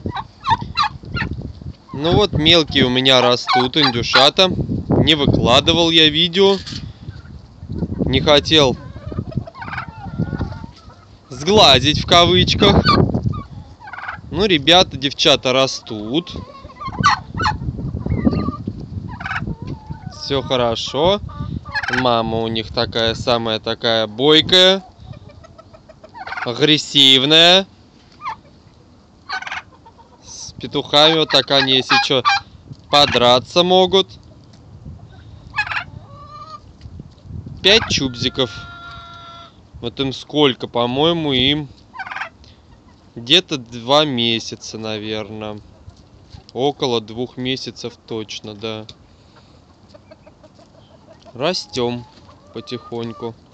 Ну вот, мелкие у меня растут, индюшата. Не выкладывал я видео. Не хотел сгладить в кавычках. Ну, ребята, девчата растут. Все хорошо. Мама у них такая самая такая бойкая, агрессивная. С петухами вот так они, если что, подраться могут. 5 чубзиков. Вот им сколько, по-моему, им где-то 2 месяца, наверное. Около 2 месяцев точно, да. Растем потихоньку.